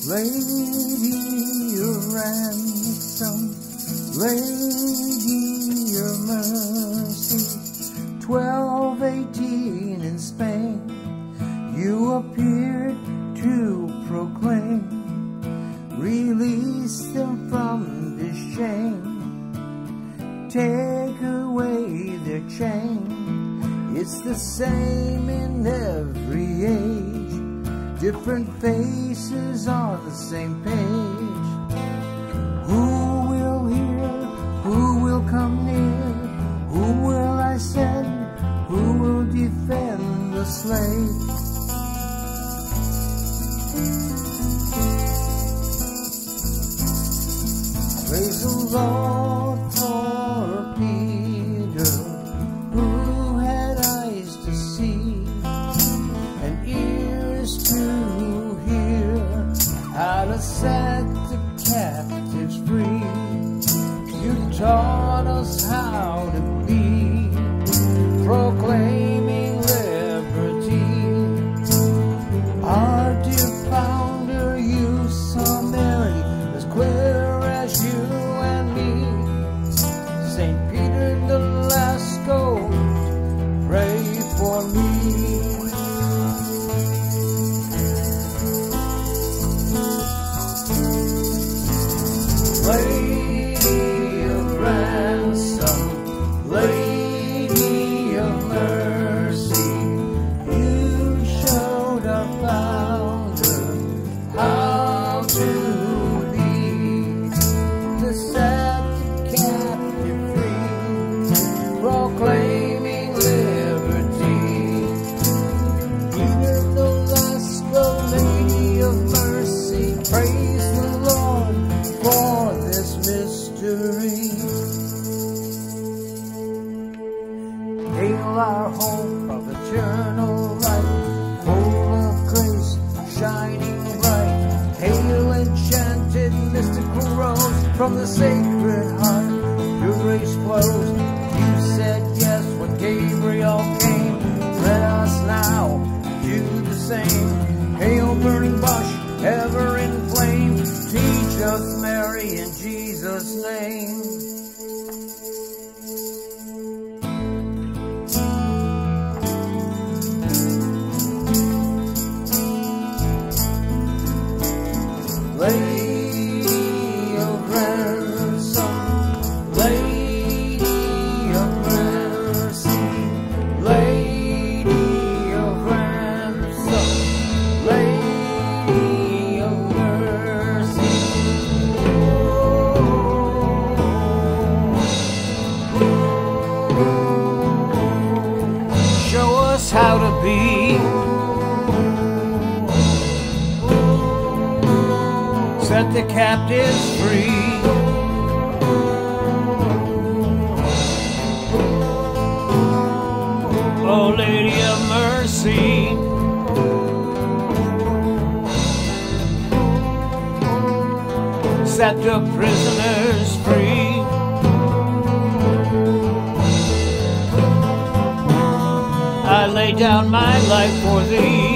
Lady of ransom, Lady of mercy, 1218 in Spain, you appeared to proclaim, release them from this shame, take away their chain. It's the same in every age, different faces on the same page. Who will hear? Who will come near? Whom will I send? Who will defend the slave? Praise the Lord for Peter, who had eyes to see and ears to hear, how to set the captives free. You taught us how to be, proclaiming liberty. Our dear founder, you saw Mary as queer as you and me. St. Peter the last goat, pray for me. Lady of ransom, Lady of mercy, you showed our founder how to lead, to set the captive free, proclaiming liberty. Peter the Lasco, Lady of mercy, praise the Lord for this mystery. Hail our hope of eternal light, full of grace, shining bright. Hail enchanted mystical rose, from the sacred heart your grace flows. You said yes when Gabriel came, let us now do the same. Hail burning bush, ever in flame, teach us Mary in Jesus' name. Lady of ransom, Lady of mercy, Lady of ransom, Lady of mercy. Show us how to be, set the captives free. Oh, Lady of mercy, set the prisoners free. I lay down my life for thee.